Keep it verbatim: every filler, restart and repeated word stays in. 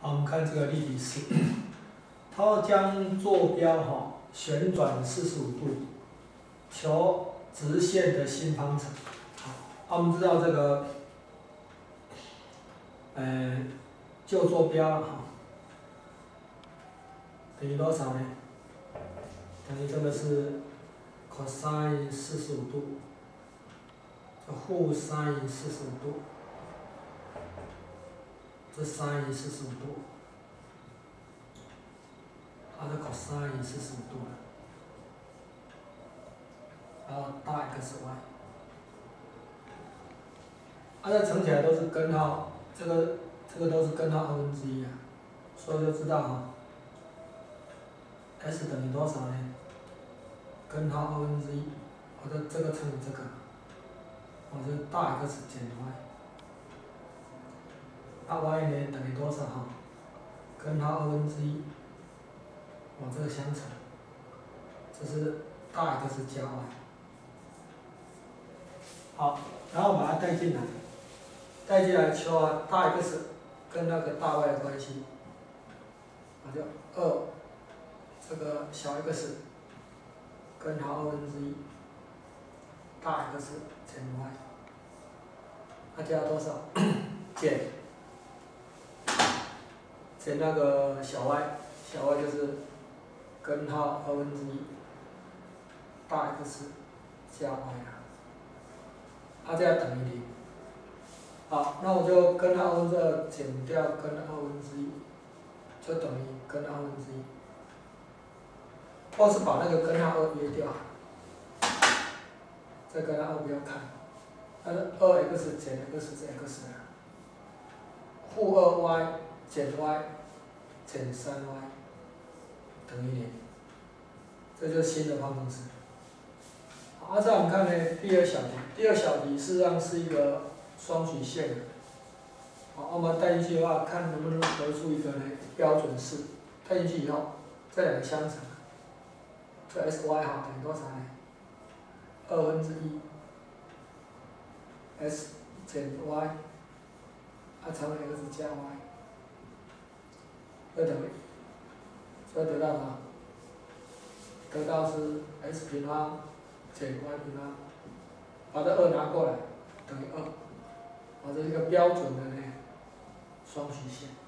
好，我们看这个例题四，它将坐标哈旋转四十五度，求直线的新方程。好，啊，我们知道这个，呃，就坐标哈等于多少呢？等于这个是 cosine 四十五度，这负 sin 四十五度，这 sin 四十五度。 它的 cosine 四十五度了，然后大 x y， 它这乘起来都是根号，这个这个都是根号二分之一啊，所以就知道哈 ，s 等于多少呢？根号二分之一，我的这个乘以这个，我就大 x 减 y， 大 y 呢等于多少哈？根号二分之一。 往这个相乘，这是大 X 加 y。好，然后把它带进来，带进来求啊大 X 跟那个大 y 的关系，那就二这个小 x 根号二分之一大 X 减 y， 那加多少？减减那个小 y， 小 y 就是。 根号二分之一大 X 加 y 啊，它这样等于零。好，那我就根号二分之二减掉根号二分之一，就等于根号二分之一。或是把那个根号二约掉，这根号二不要看，那是二 x 减 x 是 x 啊，负二 y 减 y 减三 y。 等于零，这就是新的方程式。好，再我们看呢，第二小题，第二小题事实上是一个双曲线的。好，我们带进去的话，看能不能得出一个呢标准式。带进去以后，这两个相乘，这 s y 哈等于多少呢？二分之一 s 减 y， 啊乘以 x 加 y， 这等于。 所以得到什么？得到是 x 平方减 y 平方，把这二拿过来，等于二，啊，这是一个标准的呢双曲线。